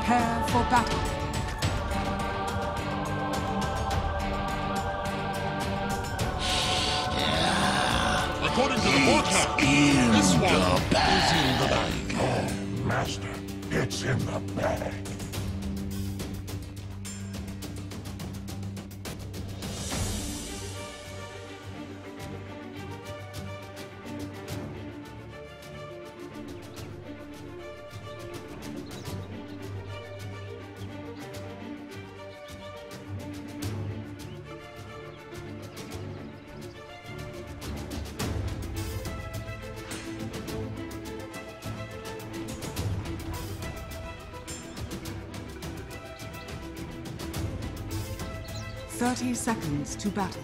Prepare for battle. According to the forecast, this one is in the bag. Oh, Master, it's in the bag. "30 seconds to battle.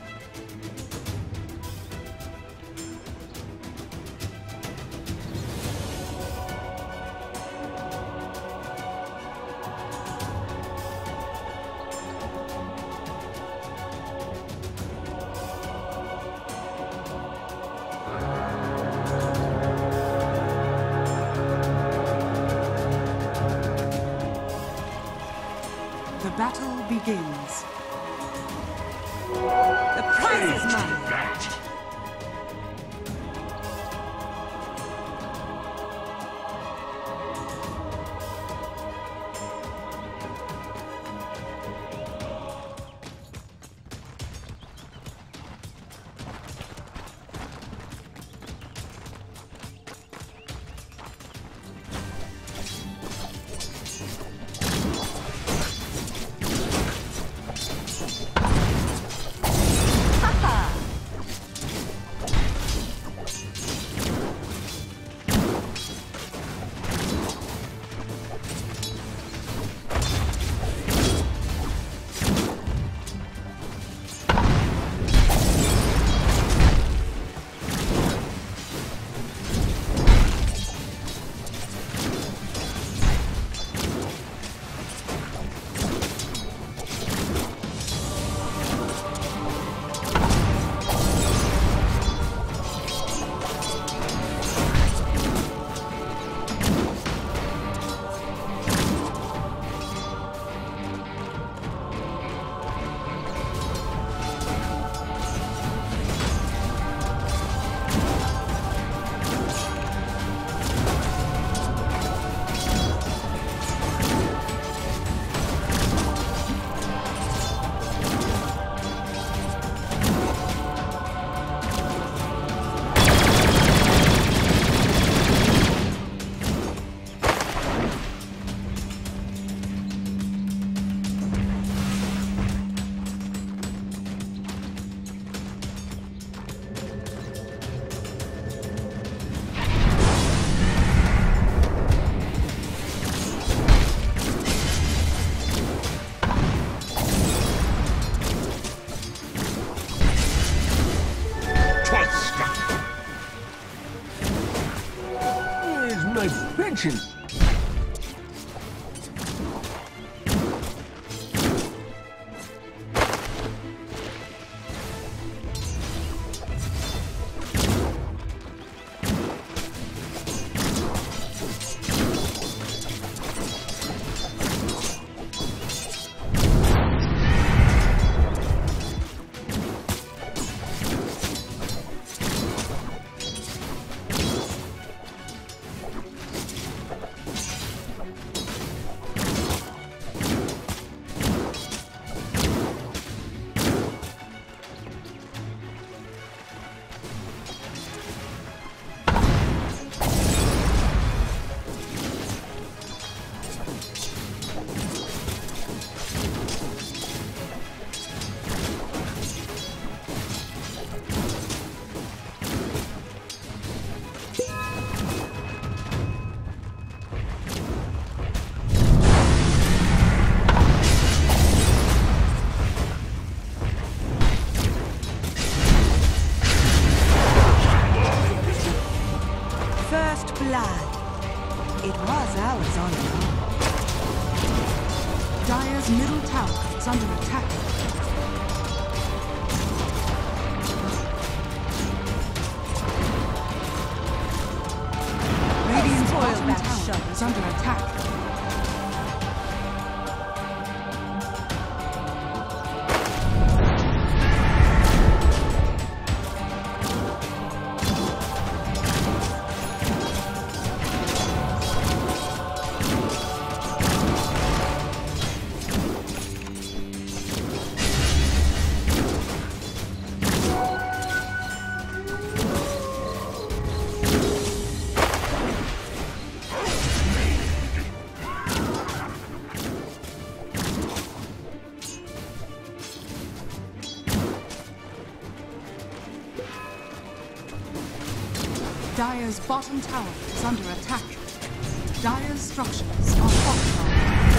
The battle begins. The prize is mine! Pension. It was ours all along. Dire's middle tower is under attack. Radiant's bottom tower is under attack. Dire's bottom tower is under attack. Dire's structures are fortified.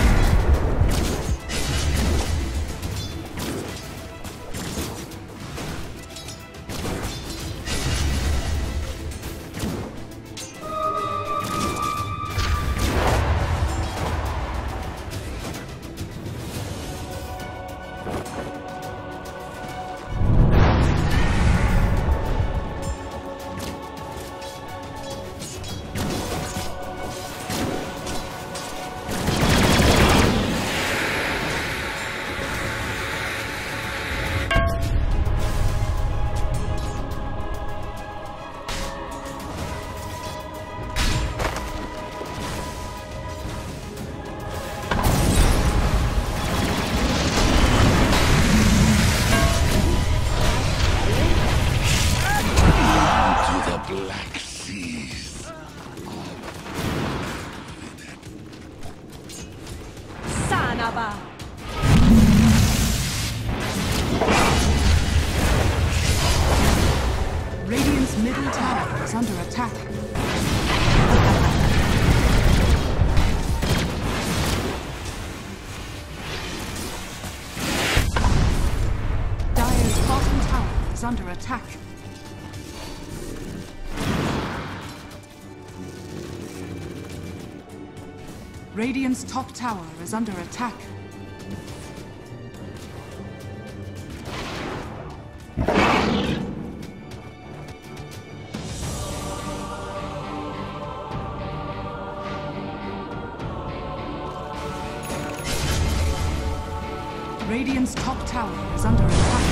Radiant's middle tower is under attack. Dire's bottom tower is under attack. Radiant's top tower is under attack. Radiant's top tower is under attack.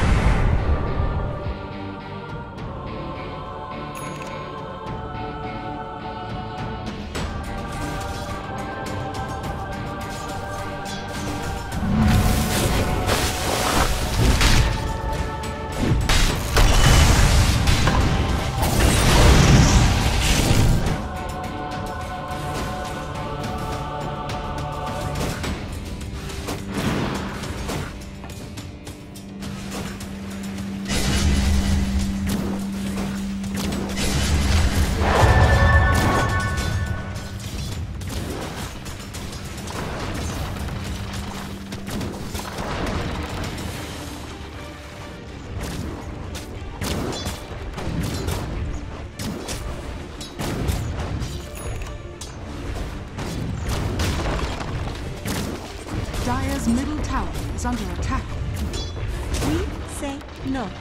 Dire's middle tower is under attack. We say no.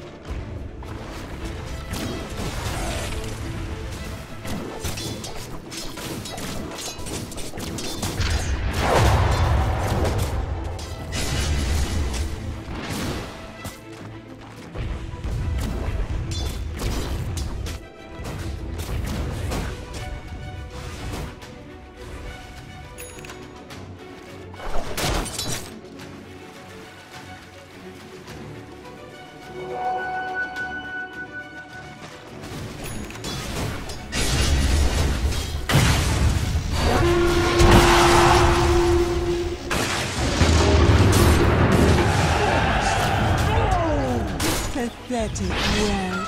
Pathetic world.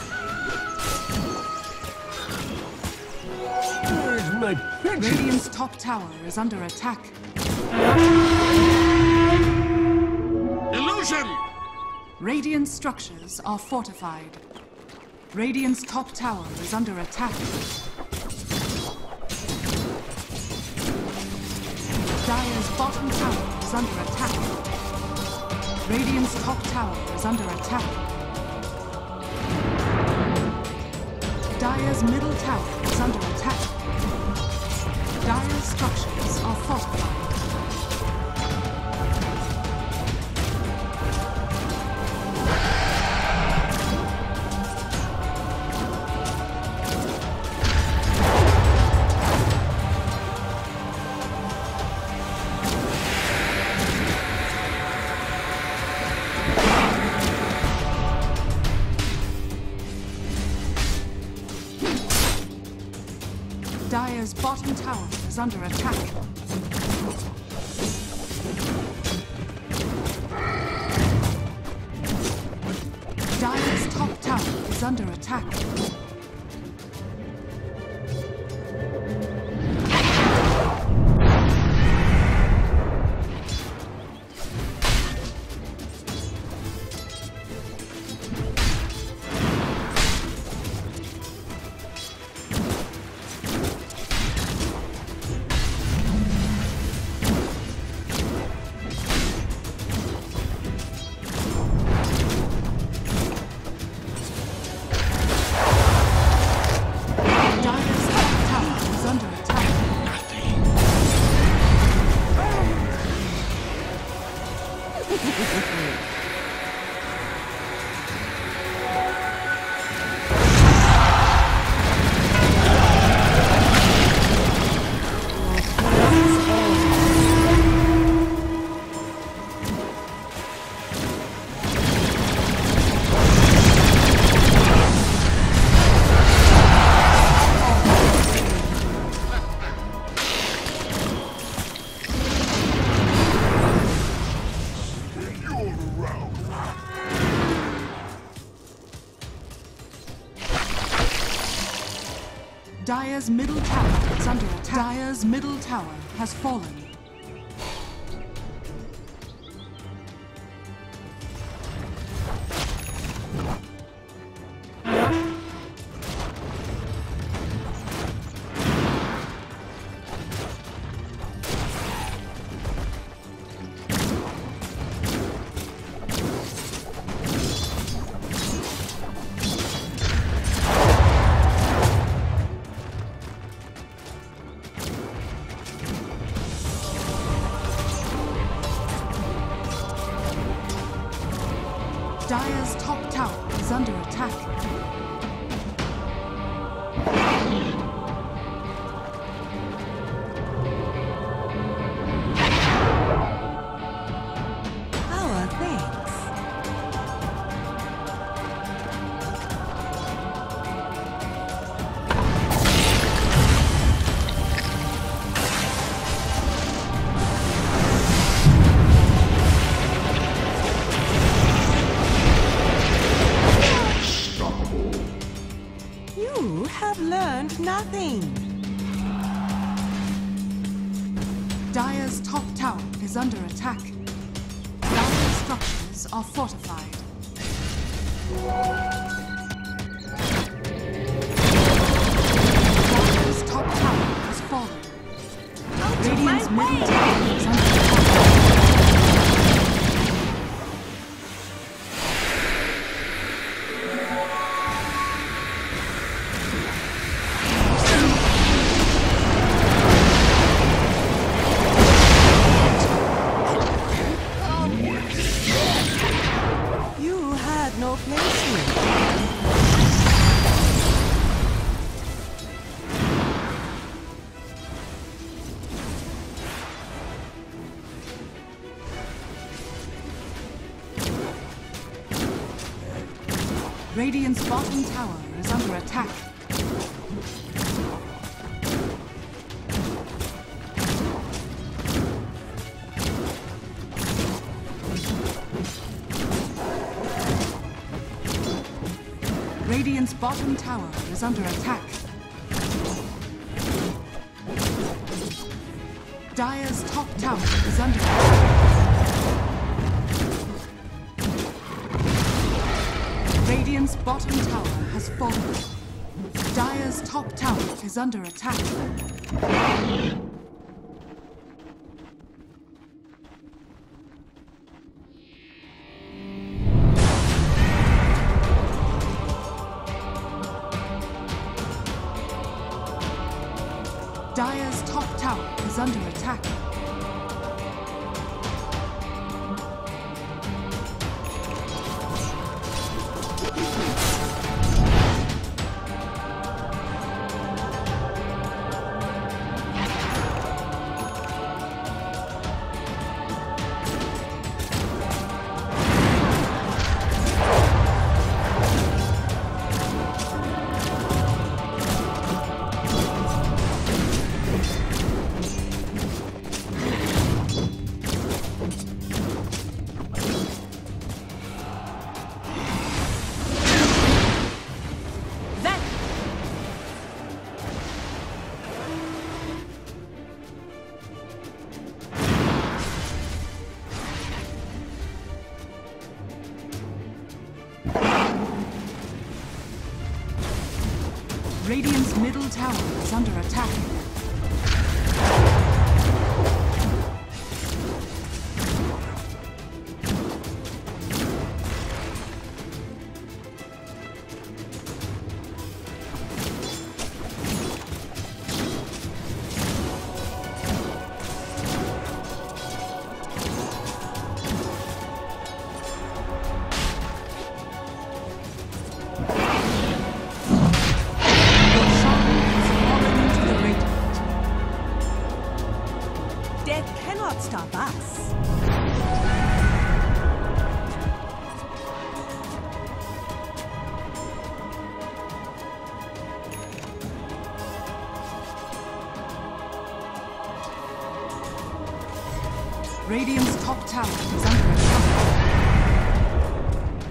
Where's my pension? Radiant's top tower is under attack. Illusion! Radiant structures are fortified. Radiant's top tower is under attack. Dire's bottom tower is under attack. Radiant's top tower is under attack. Dire's middle tower is under attack. Dire's structures are fortified. Dire's bottom tower is under attack. Dire's top tower is under attack. Dire's middle tower is under attack. Dire's middle tower has fallen. Dire's top tower is under attack. Our thanks. You have learned nothing. Dire's top tower is under attack. Dire's structures are fortified. Dire's top tower has fallen. Radiant's middle tower is under attack. You had no place here. Radiant's bottom tower is under attack. Radiant's bottom tower is under attack. Dire's top tower is under attack. Radiant's bottom tower has fallen. Dire's top tower is under attack. Dire's top tower is under attack. Radiant's middle tower is under attack. Death cannot stop us. Radiant's top tower is under attack.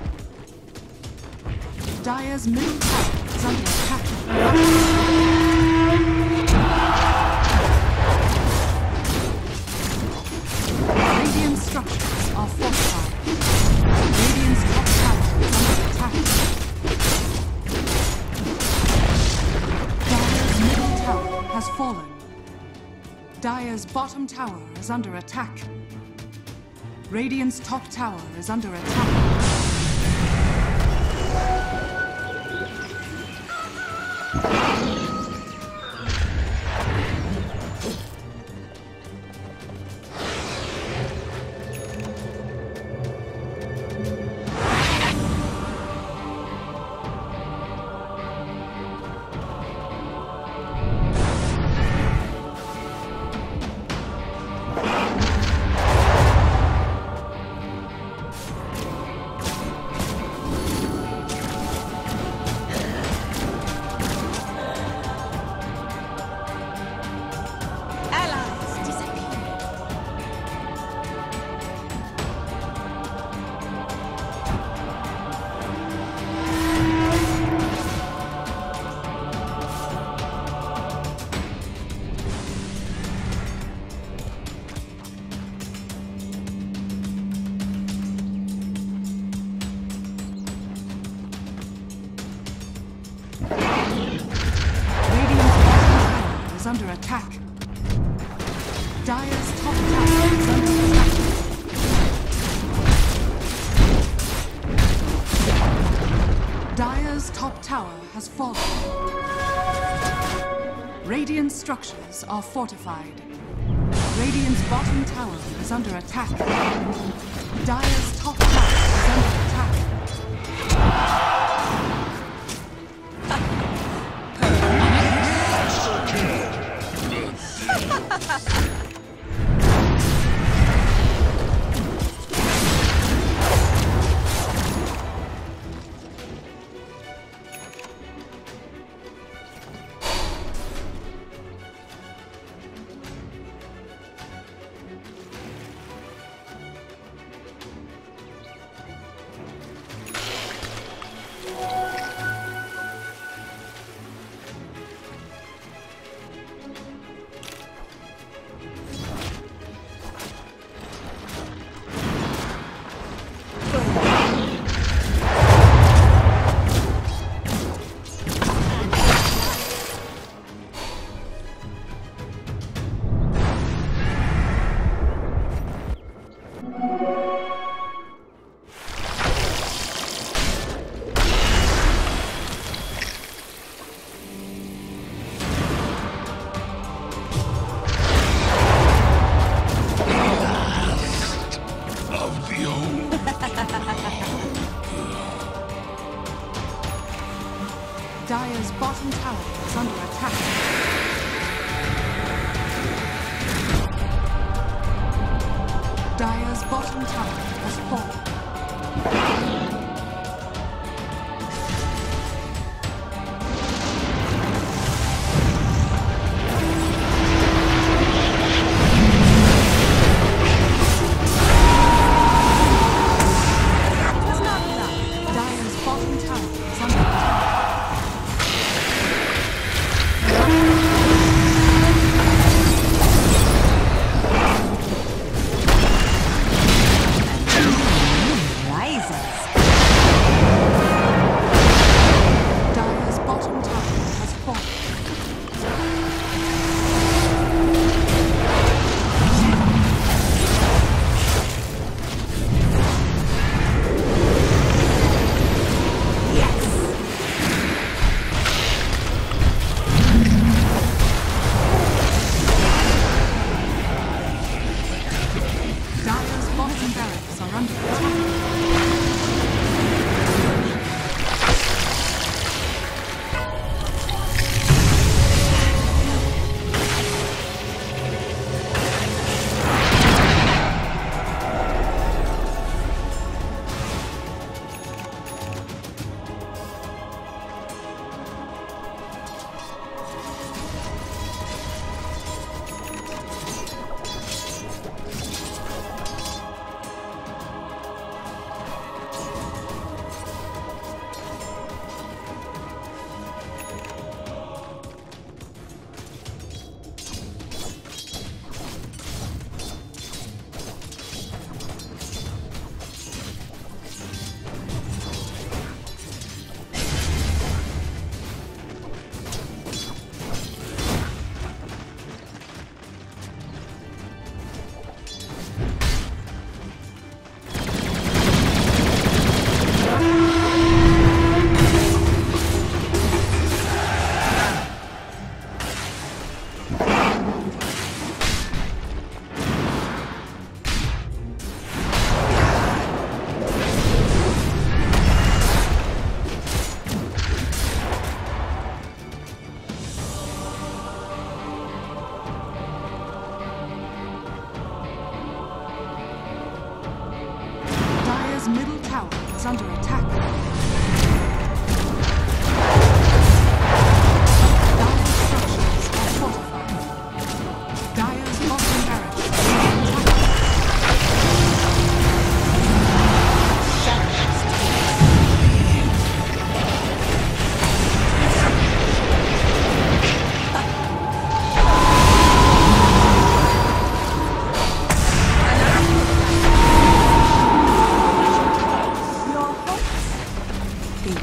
Dire's middle tower is under attack. structures are fortified. Radiant's top tower is under attack. Dire's middle tower has fallen. Dire's bottom tower is under attack. Radiant's top tower is under attack. Under attack. Dire's top tower is under attack. Dire's top tower has fallen. Radiant structures are fortified. Radiant's bottom tower is under attack. Dire's top tower is under attack. Dire's bottom tower is under attack. Dire's bottom tower has fallen.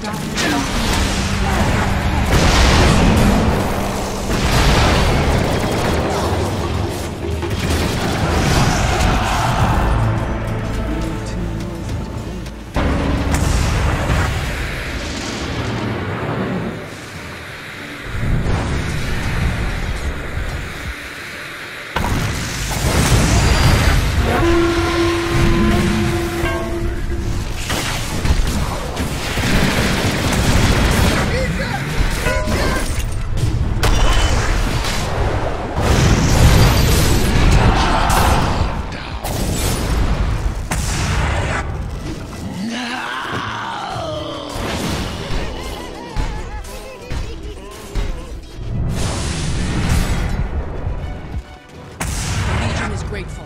Grateful.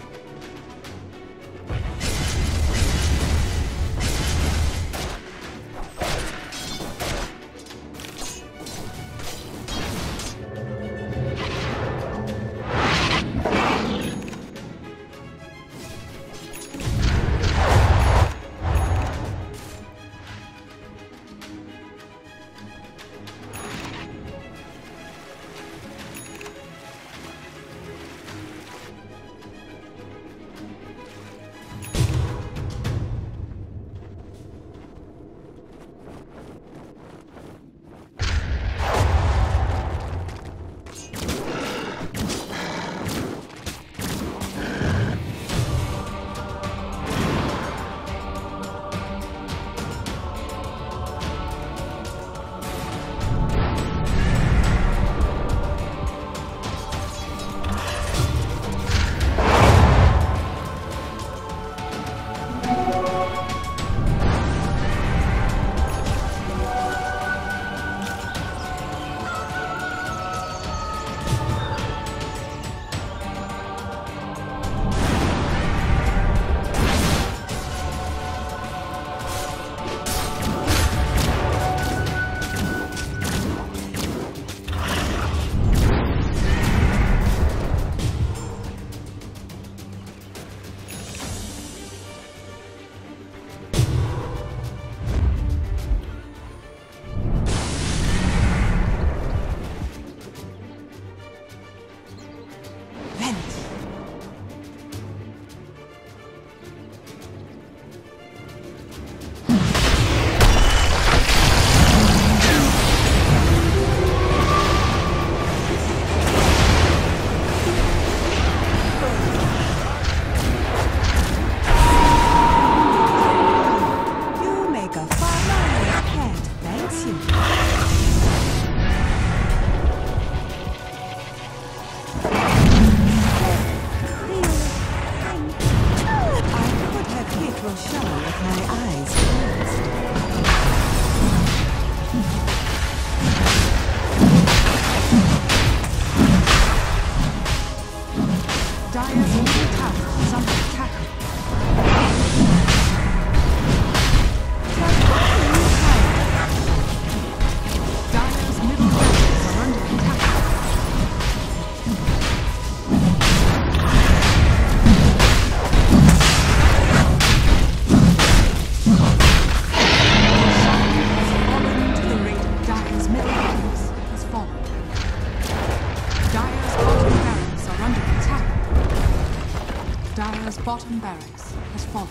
Dire's bottom barracks has fallen.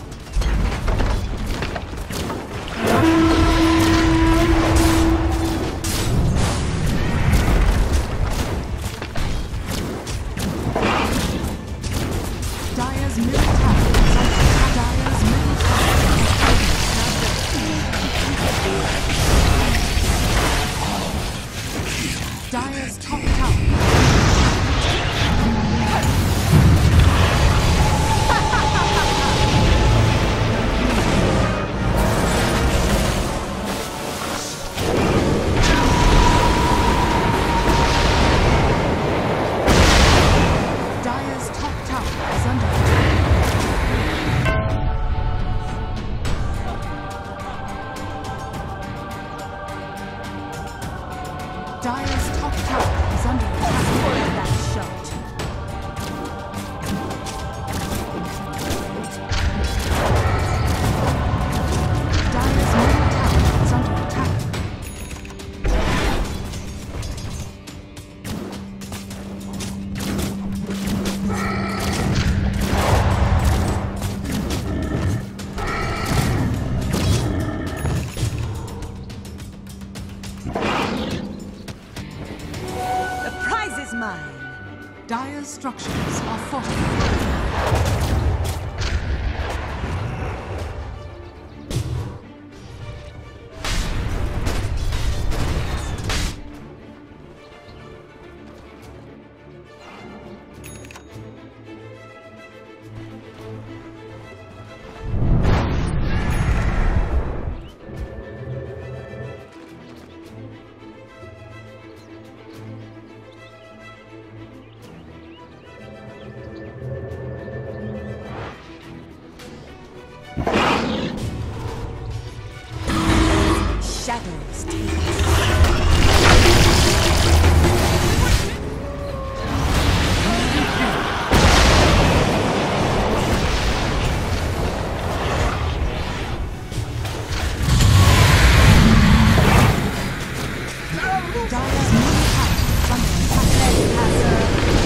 Dire's middle tower is under attack. Dire's middle tower is under Dire's top tower. Dire's top tower is under attack. Avoid that shot. Dire's middle tower is under The prize is mine. Dire's structures are fortified. Shadows take us. Dire's middle tower is under attack.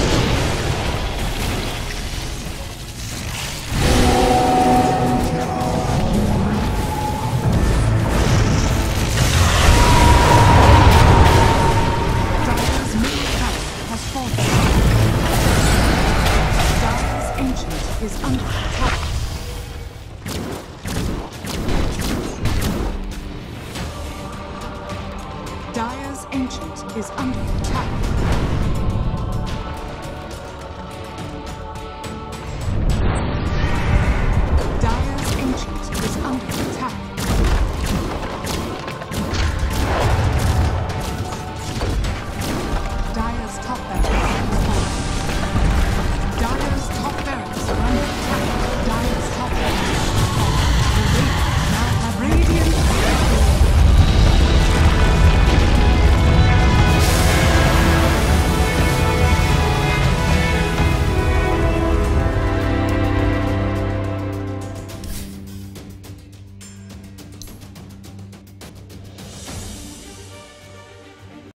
Dire's middle tower has fallen. Dire's ancient is under attack. Dire's ancient is under attack.